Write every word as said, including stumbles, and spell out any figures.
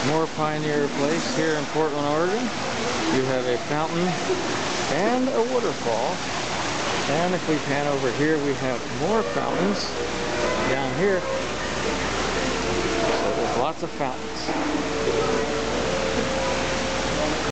More Pioneer Place here in Portland, Oregon. You have a fountain and a waterfall. And if we pan over here, we have more fountains down here. So there's lots of fountains.